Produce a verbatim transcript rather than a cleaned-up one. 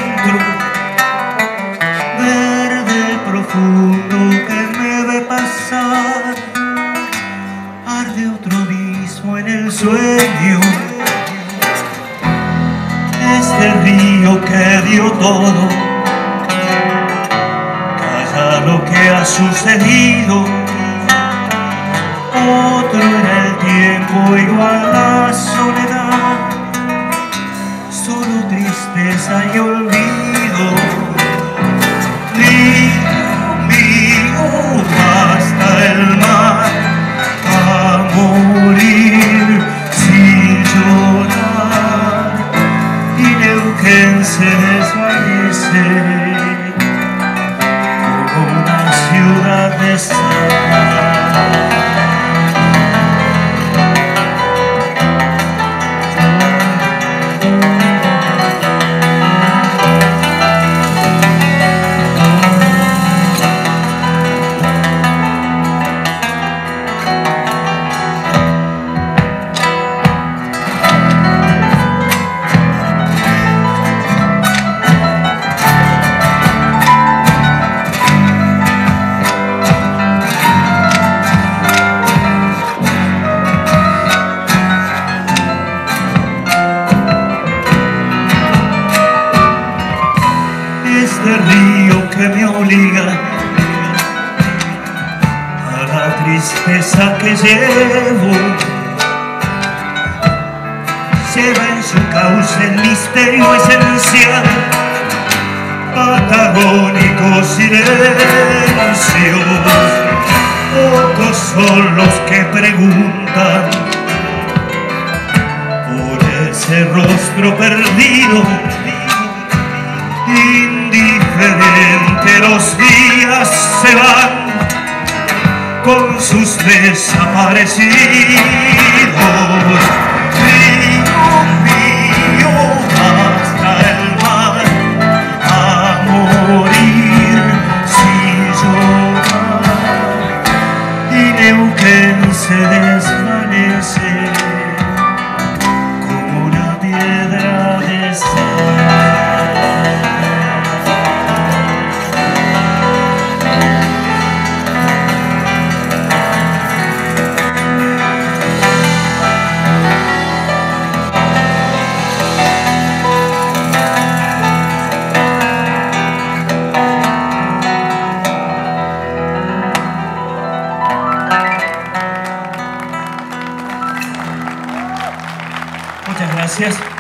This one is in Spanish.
encuentro, verde profundo que me ve pasar, arde otro abismo en el sueño. Este río que dio todo, calla lo que ha sucedido. Otro era el tiempo, igual la soledad, solo tristeza y olvido. Río mío, hasta el mar, a morir sin llorar, y Neuquén se desvanece como una ciudad de sal. Este río que me obliga a la tristeza que llevo, lleva en su cauce el misterio esencial, patagónicos silencios. Pocos son los que preguntan por ese rostro perdido. Indiferente los días se van con sus desaparecidos. Río mío, hasta el mar, a morir sin llorar, y Neuquén se desvanece como una piedra de sal. Muchas gracias.